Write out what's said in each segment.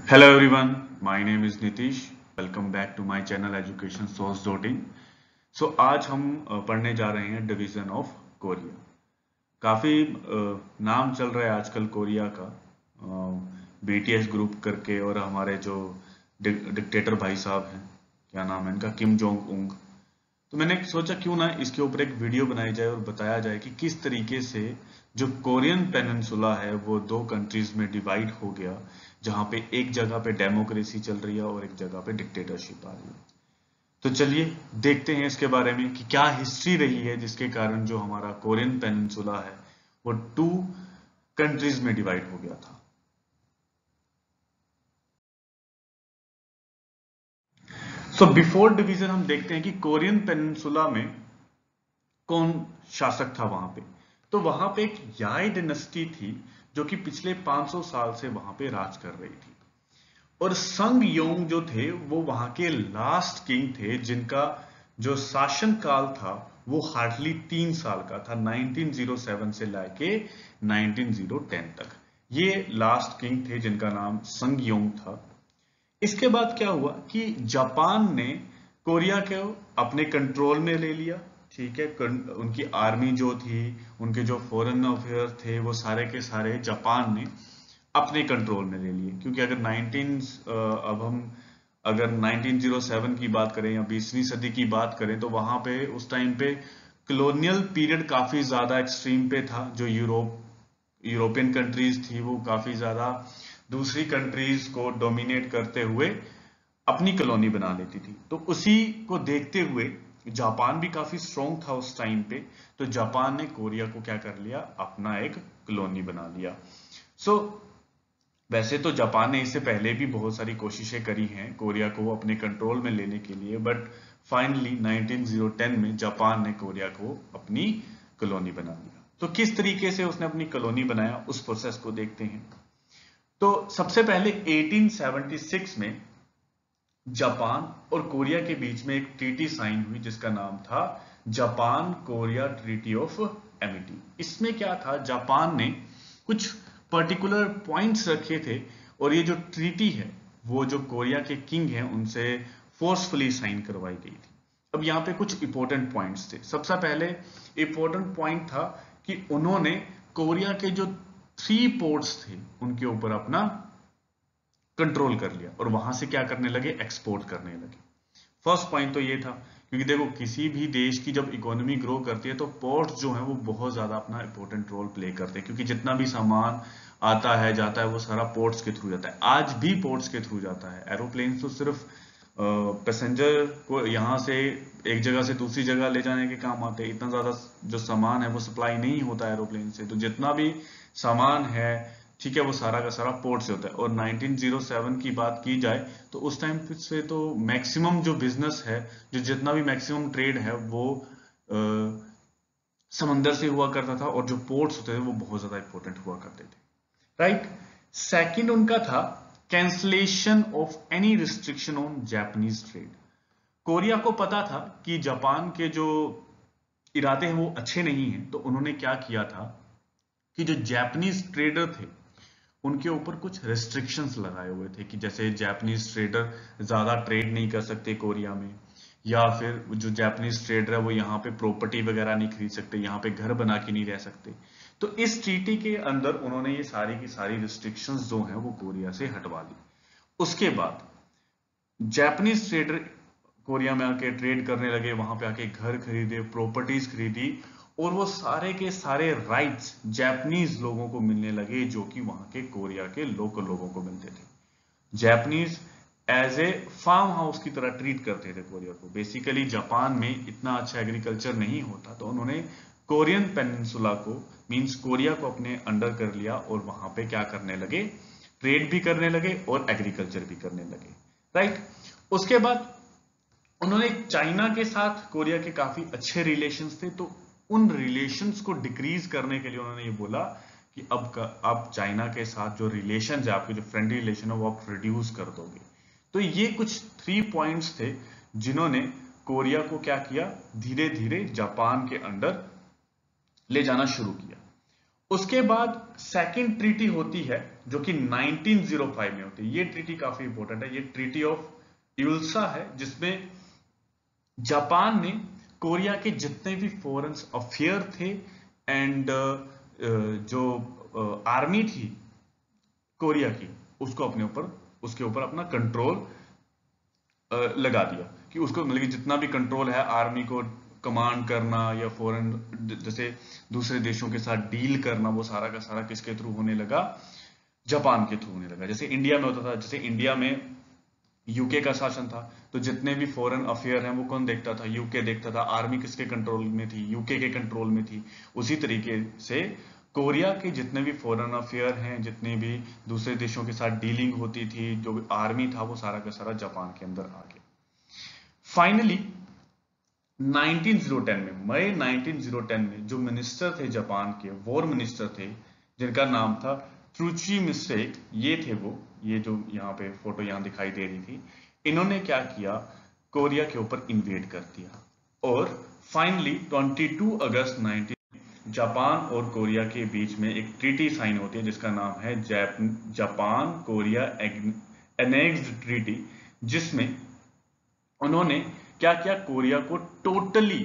Hello everyone, my name is Nitish. Welcome back to my channel Education Source.in. So आज हम पढ़ने जा रहे हैं डिवीजन ऑफ कोरिया। काफी नाम चल रहा है आजकल कोरिया का, BTS ग्रुप करके, और हमारे जो डिक्टेटर भाई साहब हैं, क्या नाम है इनका, किम जोंग उंग। तो मैंने सोचा क्यों ना इसके ऊपर एक वीडियो बनाई जाए और बताया जाए कि किस तरीके से जो कोरियन पेनिनसुला है वो दो कंट्रीज में डिवाइड हो गया, जहां पे एक जगह पे डेमोक्रेसी चल रही है और एक जगह पे डिक्टेटरशिप आ रही है। तो चलिए देखते हैं इसके बारे में कि क्या हिस्ट्री रही है जिसके कारण जो हमारा कोरियन पेनिनसुला है वो टू कंट्रीज में डिवाइड हो गया था। सो बिफोर डिवीजन हम देखते हैं कि कोरियन पेनिनसुला में कौन शासक था वहां पे। तो वहां पे एक याई डिनेस्टी थी जो कि पिछले 500 साल से वहां पे राज कर रही थी, और संग योंग जो थे वो वहां के लास्ट किंग थे जिनका जो शासन काल था वो हार्डली 3 साल का था, 1907 से लाके 1910 तक। ये लास्ट किंग थे जिनका नाम संग योंग था। इसके बाद क्या हुआ कि जापान ने कोरिया को अपने कंट्रोल में ले लिया। ठीक है, उनकी आर्मी जो थी, उनके जो फॉरेन अफेयर थे, वो सारे के सारे जापान ने अपने कंट्रोल में ले लिए। क्योंकि अगर अब हम अगर 1907 की बात करें या 20वीं सदी की बात करें तो वहां पे उस टाइम पे कॉलोनियल पीरियड काफी ज्यादा एक्सट्रीम पे था। जो यूरोपियन कंट्रीज थी वो काफी ज्यादा दूसरी कंट्रीज को डोमिनेट करते हुए अपनी कॉलोनी बना लेती थी। तो उसी को देखते हुए जापान भी काफी स्ट्रॉन्ग था उस टाइम पे, तो जापान ने कोरिया को क्या कर लिया, अपना एक कॉलोनी बना लिया। सो वैसे तो जापान ने इससे पहले भी बहुत सारी कोशिशें करी हैं कोरिया को अपने कंट्रोल में लेने के लिए, बट फाइनली 1910 में जापान ने कोरिया को अपनी कॉलोनी बना लिया। तो किस तरीके से उसने अपनी कॉलोनी बनाया उस प्रोसेस को देखते हैं। तो सबसे पहले 1876 में जापान और कोरिया के बीच में एक ट्रीटी साइन हुई जिसका नाम था Japan Korea treaty of amity. इसमें क्या था, जापान ने कुछ पर्टिकुलर पॉइंट्स रखे थे, और ये जो ट्रीटी है वो जो कोरिया के किंग हैं उनसे फोर्सफुली साइन करवाई गई थी। अब यहाँ पे कुछ इंपॉर्टेंट पॉइंट्स थे। सबसे पहले इंपॉर्टेंट पॉइंट था कि उन्होंने कोरिया के जो 3 पोर्ट्स थे उनके ऊपर अपना कंट्रोल कर लिया और वहां से क्या करने लगे, एक्सपोर्ट करने लगे। फर्स्ट पॉइंट तो ये था, क्योंकि देखो किसी भी देश की जब इकोनॉमी ग्रो करती है तो पोर्ट्स जो है वो बहुत ज्यादा अपना इंपॉर्टेंट रोल प्ले करते हैं, क्योंकि जितना भी सामान आता है जाता है वो सारा पोर्ट्स के थ्रू जाता है। आज भी पोर्ट्स के थ्रू जाता है। एरोप्लेन तो सिर्फ पैसेंजर को यहाँ से एक जगह से दूसरी जगह ले जाने के काम आते हैं। इतना ज्यादा जो सामान है वो सप्लाई नहीं होता एरोप्लेन से। तो जितना भी सामान है, ठीक है, वो सारा का सारा पोर्ट से होता है। और 1907 की बात की जाए तो उस टाइम से तो मैक्सिमम जो बिजनेस है, जो जितना भी मैक्सिमम ट्रेड है वो समंदर से हुआ करता था, और जो पोर्ट्स होते थे वो बहुत ज्यादा इंपॉर्टेंट हुआ करते थे। राइट। सेकंड उनका था cancellation of any restriction on Japanese trade. Korea को पता था कि जापान के जो इरादे हैं वो अच्छे नहीं हैं, तो उन्होंने क्या किया था कि जो जापानीज ट्रेडर थे उनके ऊपर कुछ रेस्ट्रिक्शंस लगाए हुए थे, कि जैसे जापानीज ट्रेडर ज्यादा ट्रेड नहीं कर सकते कोरिया में, या फिर जो जापानीज ट्रेडर है वो यहाँ पे प्रॉपर्टी वगैरह नहीं खरीद सकते, यहाँ पे घर बना के नहीं रह सकते। तो इस ट्रीटी के अंदर उन्होंने ये सारी की सारी रिस्ट्रिक्शंस जो हैं वो कोरिया से हटवा ली। उसके बाद जापानीज ट्रेडर कोरिया में आके ट्रेड करने लगे, वहां पे आके घर खरीदे, प्रॉपर्टीज खरीदी, और वो सारे के सारे राइट्स जापानीज लोगों को मिलने लगे जो कि वहां के कोरिया के लोकल लोगों को मिलते थे। Japanese as a farm house की तरह ट्रीट करते थे कोरिया को। बेसिकली जापान में इतना अच्छा एग्रीकल्चर नहीं होता, तो उन्होंने कोरियन पेनिनसुला को, मींस कोरिया को अपने अंडर कर लिया, और वहां पे क्या करने लगे, ट्रेड भी करने लगे और एग्रीकल्चर भी करने लगे। राइट। उसके बाद उन्होंने चाइना के साथ कोरिया के काफी अच्छे रिलेशंस थे, तो उन रिलेशंस को डिक्रीज करने के लिए उन्होंने ये बोला कि अब चाइना के साथ जो रिलेशन है, आपके जो फ्रेंडली रिलेशन है वो आप रिड्यूस कर दोगे। तो ये कुछ 3 पॉइंट्स थे जिन्होंने कोरिया को क्या किया, धीरे धीरे जापान के अंडर ले जाना शुरू किया। उसके बाद सेकंड ट्रीटी होती है जो कि 1905 में होती है। ये ट्रीटी काफी इंपॉर्टेंट है, ये ट्रीटी ऑफ यूल्सा है, जिसमें जापान ने कोरिया के जितने भी फॉरेन अफेयर थे एंड जो आर्मी थी कोरिया की, उसको अपने ऊपर, उसके ऊपर अपना कंट्रोल लगा दिया कि उसको मतलब कि जितना भी कंट्रोल है आर्मी को कमांड करना या फॉरेन जैसे दूसरे देशों के साथ डील करना, वो सारा का सारा किसके थ्रू होने लगा, जापान के थ्रू होने लगा। जैसे इंडिया में होता था, जैसे इंडिया में यूके का शासन था, तो जितने भी फॉरेन अफेयर हैं वो कौन देखता था, यूके देखता था। आर्मी किसके कंट्रोल में थी, यूके के कंट्रोल में थी। उसी तरीके से कोरिया के जितने भी फॉरेन अफेयर हैं, जितने भी दूसरे देशों के साथ डीलिंग होती थी, जो भी आर्मी था, वो सारा का सारा जापान के अंदर आ गया। फाइनली 1910 में, मई 1910 में जो मिनिस्टर थे जापान के, वॉर मिनिस्टर थे, जिनका नाम था त्रुची मिसेक, ये थे वो, ये जो यहाँ पे फोटो यहाँ दिखाई दे रही थी, इन्होंने क्या किया, कोरिया के ऊपर इन्वेड कर दिया। और फाइनली 22 अगस्त 19 जापान और कोरिया के बीच में एक ट्रीटी साइन होती है जिसका नाम है जापान कोरिया एनेक्स्ड ट्रीटी, जिसमें उन्होंने क्या किया, कोरिया को टोटली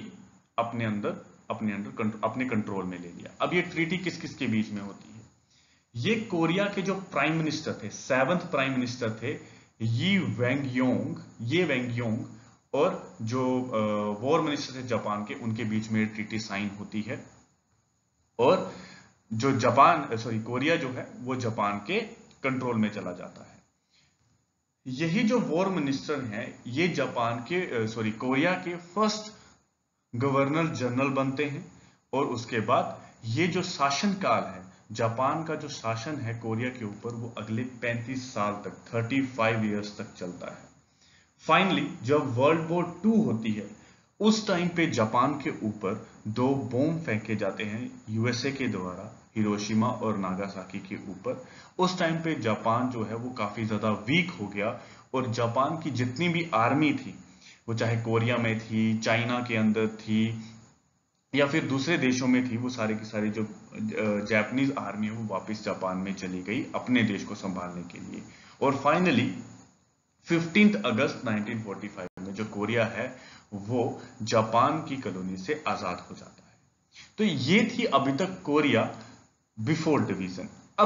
अपने कंट्रोल में ले लिया। अब ये ट्रीटी किस किस के बीच में होती है, ये कोरिया के जो प्राइम मिनिस्टर थे, 7th प्राइम मिनिस्टर थे ये वेंगयोंग, और जो वॉर मिनिस्टर थे जापान के, उनके बीच में ट्रीटी साइन होती है। और जो कोरिया जो है वो जापान के कंट्रोल में चला जाता है। यही जो वॉर मिनिस्टर हैं, ये जापान के कोरिया के फर्स्ट गवर्नर जनरल बनते हैं। और उसके बाद ये जो शासन काल है, जापान का जो शासन है कोरिया के ऊपर, वो अगले 35 साल तक, 35 इयर्स तक चलता है। फाइनली जब वर्ल्ड वॉर 2 होती है, उस टाइम पे जापान के ऊपर 2 बॉम्ब फेंके जाते हैं यूएसए के द्वारा, हिरोशिमा और नागासाकी के ऊपर। उस टाइम पे जापान जो है वो काफी ज्यादा वीक हो गया, और जापान की जितनी भी आर्मी थी, वो चाहे कोरिया में थी, चाइना के अंदर थी, या फिर दूसरे देशों में थी, वो सारे की सारी जो जापानीज आर्मी है वो वापस जापान में चली गई अपने देश को संभालने के लिए। और फाइनली 15 अगस्त 1945 में जो कोरिया है वो जापान की कॉलोनी से आजाद हो जाता है। तो ये थी अभी तक कोरिया बिफोर डिवीजन।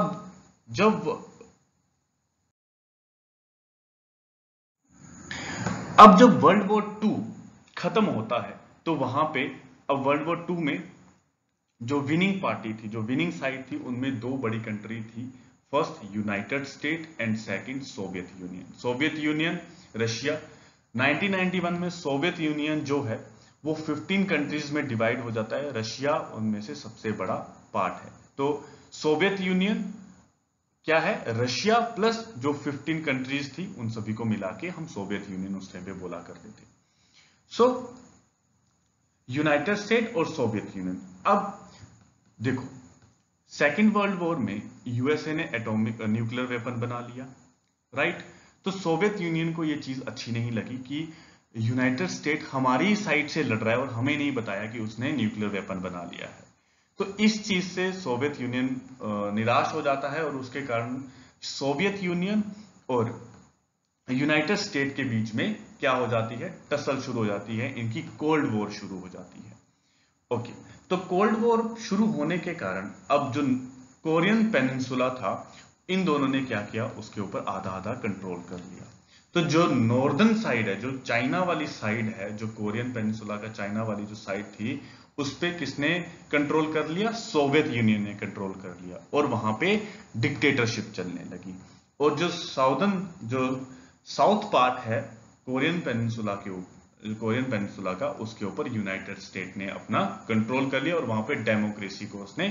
अब जब वर्ल्ड वॉर 2 खत्म होता है, तो वहां पे अब वर्ल्ड वॉर 2 में जो विनिंग पार्टी थी, जो विनिंग साइड थी, उनमें 2 बड़ी कंट्री थी। First United State and second Soviet Union. Soviet Union, Russia. 1991 में सोवियत यूनियन जो है वो 15 कंट्रीज में डिवाइड हो जाता है, रशिया उनमें से सबसे बड़ा पार्ट है। तो सोवियत यूनियन क्या है, रशिया प्लस जो 15 कंट्रीज थी उन सभी को मिला के हम सोवियत यूनियन उस टाइम पे बोला करते थे। सो यूनाइटेड स्टेट और सोवियत यूनियन। अब देखो, सेकेंड वर्ल्ड वॉर में यूएसए ने एटॉमिक न्यूक्लियर वेपन बना लिया, राइट। तो सोवियत यूनियन को यह चीज अच्छी नहीं लगी कि यूनाइटेड स्टेट हमारी साइड से लड़ रहा है और हमें नहीं बताया कि उसने न्यूक्लियर वेपन बना लिया है। तो इस चीज से सोवियत यूनियन निराश हो जाता है, और उसके कारण सोवियत यूनियन और यूनाइटेड स्टेट के बीच में क्या हो जाती है, टसल शुरू हो जाती है, इनकी कोल्ड वॉर शुरू हो जाती है। ओके, तो कोल्ड वॉर शुरू होने के कारण अब जो कोरियन पेनिनसुला था, इन दोनों ने क्या किया, उसके ऊपर आधा आधा कंट्रोल कर लिया। तो जो नॉर्दर्न साइड है, जो चाइना वाली साइड है, जो कोरियन पेनिनसुला का चाइना वाली जो साइड थी, उस पे किसने कंट्रोल कर लिया, सोवियत यूनियन ने कंट्रोल कर लिया, और वहां पे डिक्टेटरशिप चलने लगी। और जो साउथ पार्ट है कोरियन पेनिनसुला का, उसके ऊपर यूनाइटेड स्टेट ने अपना कंट्रोल कर लिया, और वहां पे डेमोक्रेसी को उसने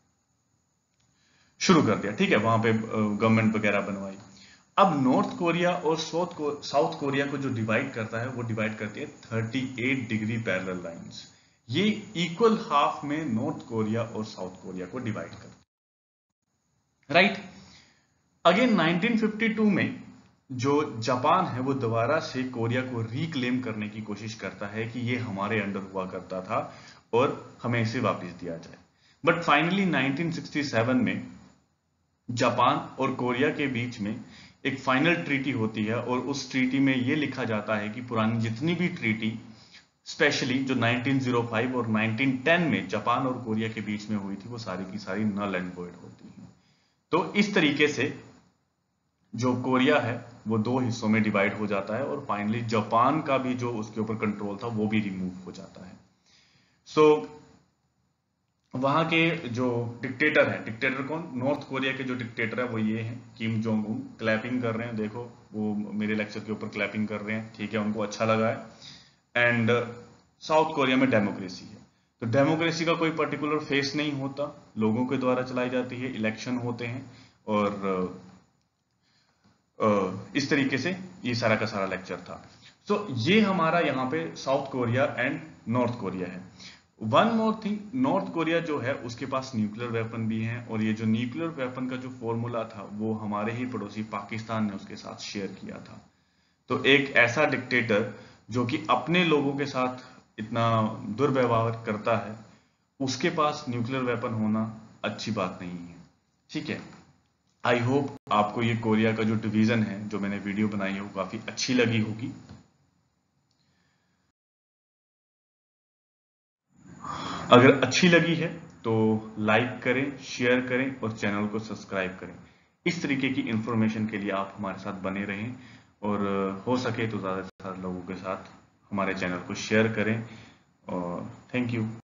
शुरू कर दिया। ठीक है, वहां पे गवर्नमेंट वगैरह बनवाई। अब नॉर्थ कोरिया और साउथ कोरिया को जो डिवाइड करता है, वो डिवाइड करती है 38 डिग्री पैरेलल लाइंस। ये इक्वल हाफ में नॉर्थ कोरिया और साउथ कोरिया को डिवाइड करता है, राइट। अगेन 1952 में जो जापान है वो दोबारा से कोरिया को रिक्लेम करने की कोशिश करता है कि ये हमारे अंडर हुआ करता था और हमें इसे वापस दिया जाए। बट फाइनली 1967 में जापान और कोरिया के बीच में एक फाइनल ट्रीटी होती है, और उस ट्रीटी में यह लिखा जाता है कि पुरानी जितनी भी ट्रीटी, स्पेशली जो 1905 और 1910 में जापान और कोरिया के बीच में हुई थी, वो सारी की सारी नल एंड वॉइड होती हैं। तो इस तरीके से जो कोरिया है वो दो हिस्सों में डिवाइड हो जाता है, और फाइनली जापान का भी जो उसके ऊपर कंट्रोल था वो भी रिमूव हो जाता है। सो वहां के जो डिक्टेटर है, डिक्टेटर कौन, नॉर्थ कोरिया के जो डिक्टेटर है वो ये हैं, किम जोंग उन। क्लैपिंग कर रहे हैं, देखो वो मेरे लेक्चर के ऊपर क्लैपिंग कर रहे हैं, ठीक है, उनको अच्छा लगा है। एंड साउथ कोरिया में डेमोक्रेसी है। तो डेमोक्रेसी का कोई पर्टिकुलर फेस नहीं होता, लोगों के द्वारा चलाई जाती है, इलेक्शन होते हैं, और इस तरीके से ये सारा का सारा लेक्चर था। सो ये हमारा यहाँ पे South Korea and North Korea है। One more thing, North Korea जो है उसके पास न्यूक्लियर वेपन भी हैं, और ये जो न्यूक्लियर वेपन का जो फॉर्मूला था वो हमारे ही पड़ोसी पाकिस्तान ने उसके साथ शेयर किया था। तो एक ऐसा डिक्टेटर जो कि अपने लोगों के साथ इतना दुर्व्यवहार करता है, उसके पास न्यूक्लियर वेपन होना अच्छी बात नहीं है, ठीक है। आई होप आपको ये कोरिया का जो डिवीजन है जो मैंने वीडियो बनाई है वो काफी अच्छी लगी होगी। अगर अच्छी लगी है तो लाइक करें, शेयर करें और चैनल को सब्सक्राइब करें। इस तरीके की इंफॉर्मेशन के लिए आप हमारे साथ बने रहें, और हो सके तो ज़्यादा से ज़्यादा लोगों के साथ हमारे चैनल को शेयर करें। और थैंक यू।